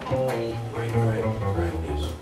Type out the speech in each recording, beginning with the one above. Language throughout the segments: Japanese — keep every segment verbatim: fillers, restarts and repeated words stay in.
Right, right, right, yes.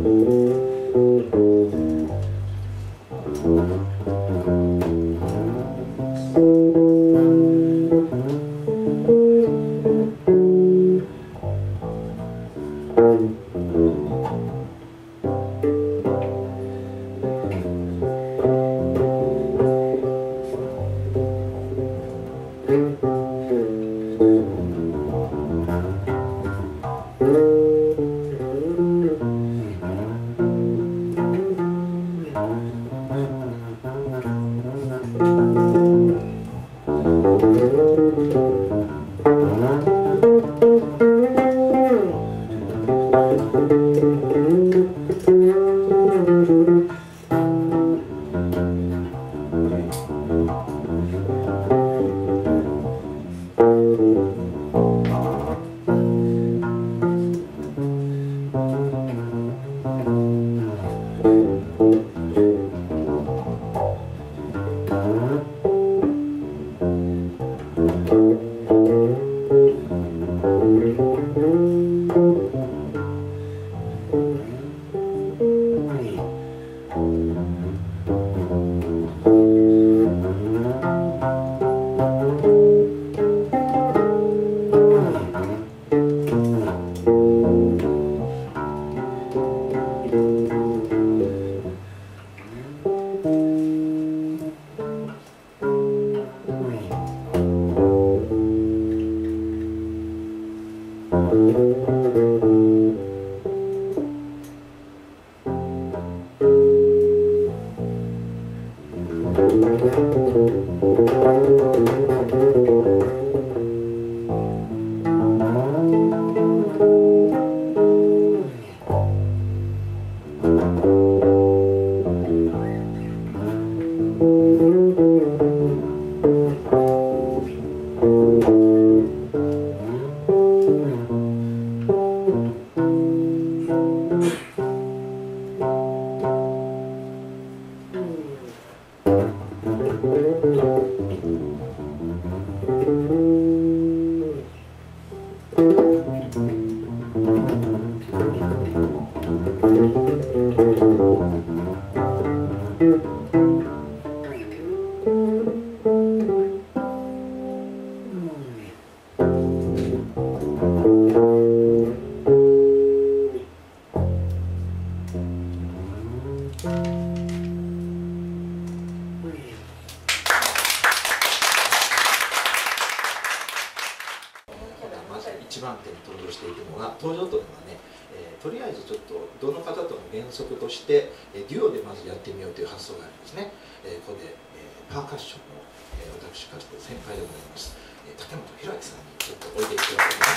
いちばんてに登場しているのが登場というのはね、えー、とりあえずちょっとどの方とも原則として、えー、デュオでまずやってみようという発想があるんですね。えー、ここで、えー、パーカッションの、えー、私かつて先輩でございます、えー、竹本弘明さんにちょっとおいでいただき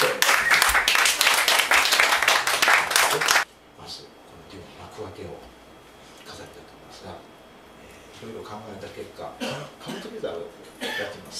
ますので、まずこのデュオの幕開けを飾りたいと思いますが、えー、いろいろ考えた結果カウントビザーをやってみます。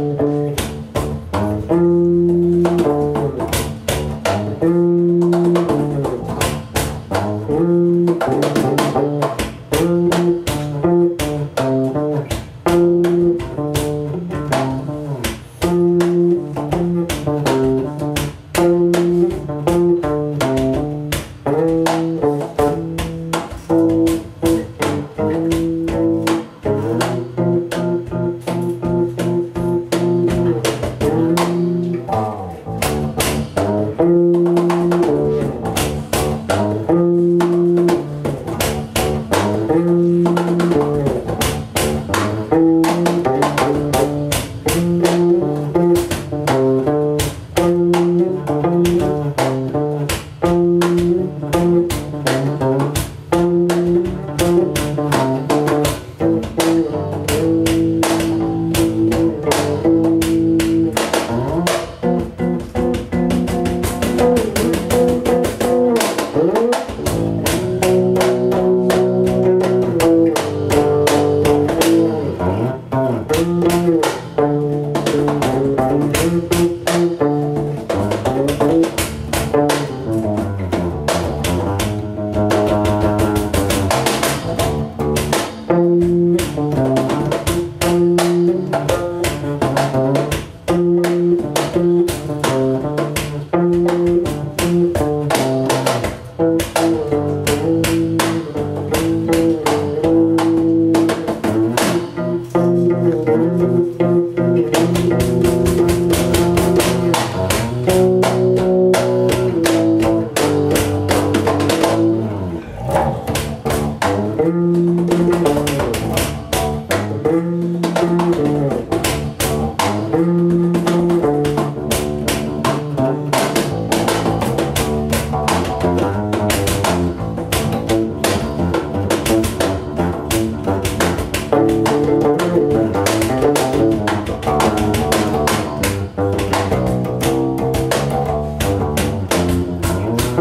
Thank you.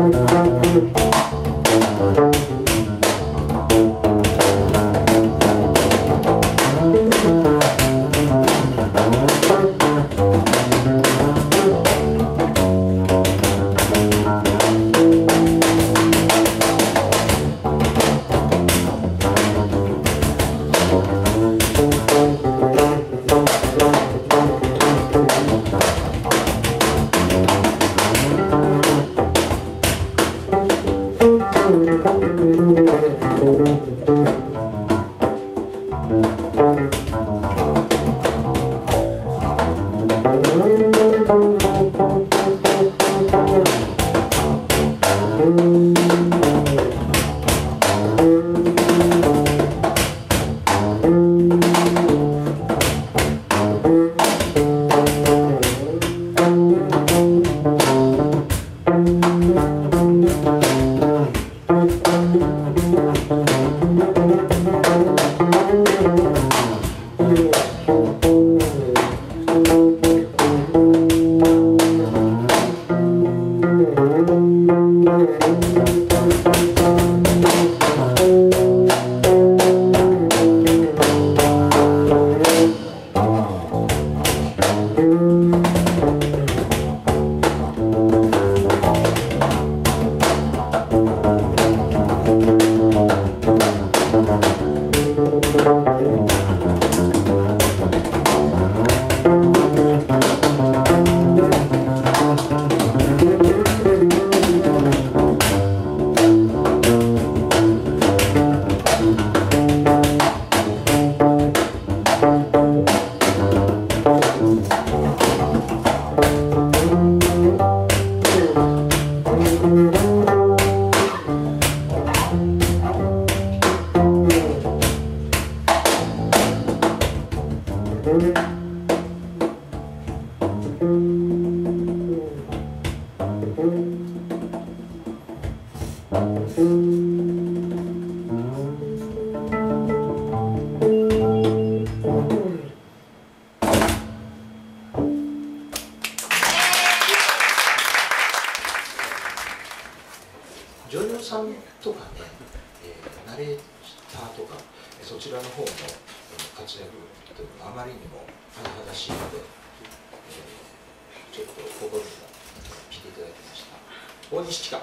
女優さんとかね、えー、ナレーターとかそちらの方の活躍というのがあまりにも甚だしいので、えー、ちょっと心にも来ていただきました。大西千佳。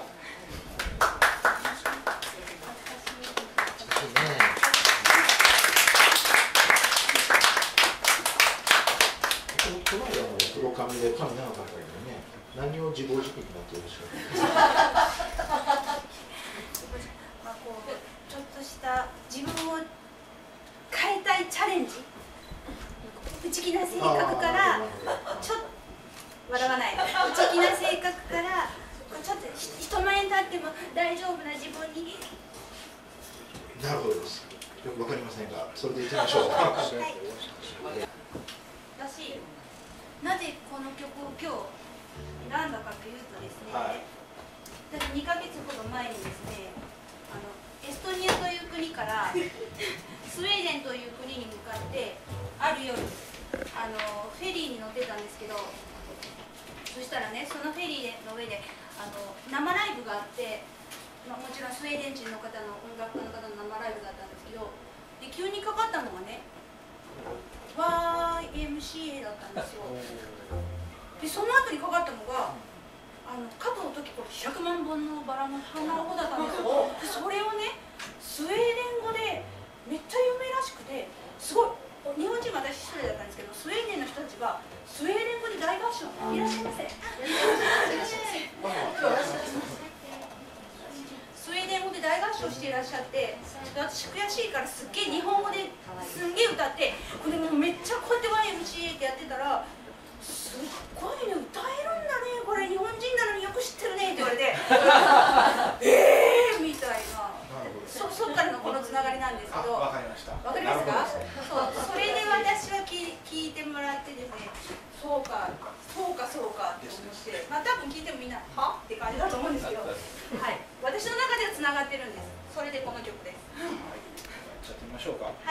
いいね。この間の黒髪で髪長かったけどね、何を自暴自棄になっているでしょうか。 まあこうちょっとした自分を変えたいチャレンジ、内気な性格からちょっと笑わない内気な性格からちょっと人前に立っても大丈夫な自分に。 なるほどです。よくわかりませんが、それでいきましょう。はい。 だし、なぜこの曲を今日選んだかというとですね、はい、私にかげつほど前にですね、あのエストニアという国からスウェーデンという国に向かってある夜あのフェリーに乗ってたんですけど、そしたらね、そのフェリーの上であの生ライブがあって、まあ、もちろんスウェーデン人の方の音楽家の方の生ライブだったんですけど、で急にかかったのがね ワイエムシーエー だったんですよ。でその後にかかったのがあの加藤登紀子ひゃくまんぼんのバラの花の方だったんですよ。でそれをねスウェーデン語でめっちゃ有名らしくて、すごい日本人は私一人だったんですけど、スウェーデンの人たちはスウェーデン語で大合唱。いらっしゃいませ。スウェーデン語で大合唱していらっしゃって、私悔しいからすっげえ日本語ですんげえ歌って、これもうめっちゃこうやって ワイエムシーエー ってやってたら、すっごいね、歌えるんだね、これ日本人なのによく知ってるねって言われてえーみたいな。そ, そっからのこのつながりなんですけど、 わかりました。 わかりますか？そう、それで私は聞聞いてもらってですね、そうか、そうか、そうかって思って、まあ多分聞いてもみんなはって感じだと思うんですけど、はい、私の中ではつながってるんです。それでこの曲です。 はい、じゃあやってみましょうか。 はい。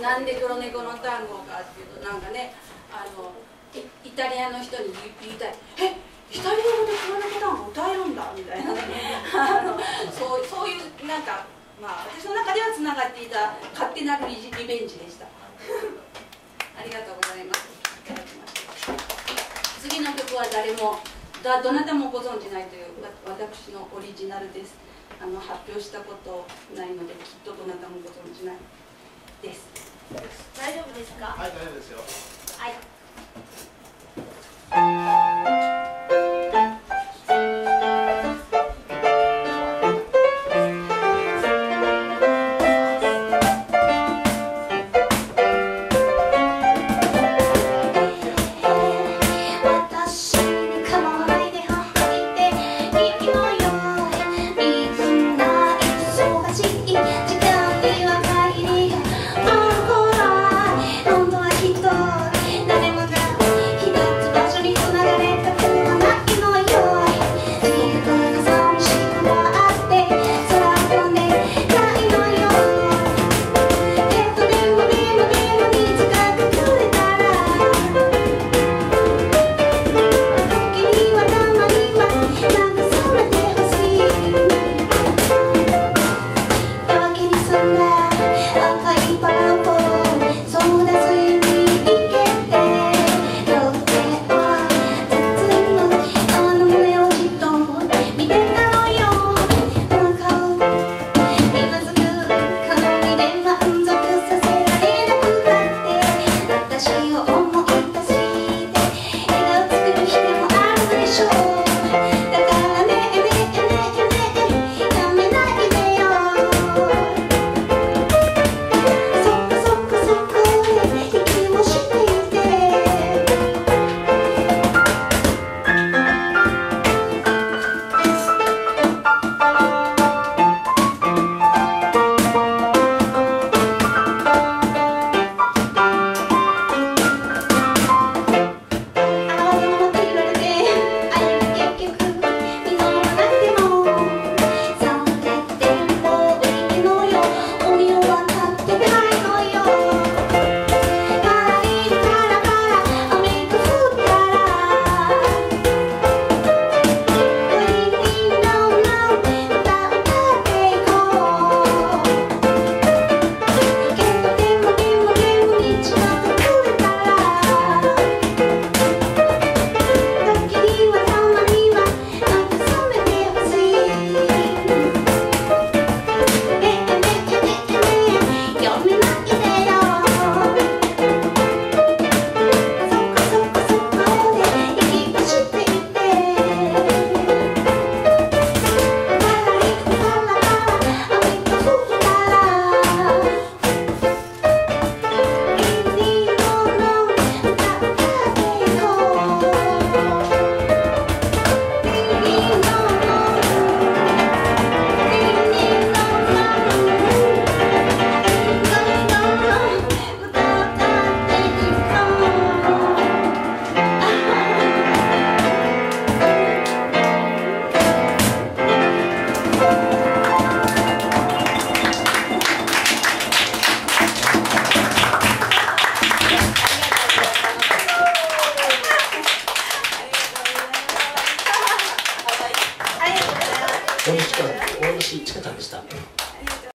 なんで黒猫の単語かっていうと、なんかね、あのイタリアの人に言いたい「えイタリア語で黒猫単語歌えるんだ」みたいなねあのそうそういうなんか、まあ私の中ではつながっていた勝手なるリベンジでした。ありがとうございます。いただきました。次の曲は誰もだどなたもご存じないという私のオリジナルです。あの発表したことないのできっとどなたもご存じないです。 大丈夫ですか？ はい、大丈夫ですよ。 はい。 大西千佳さんでした。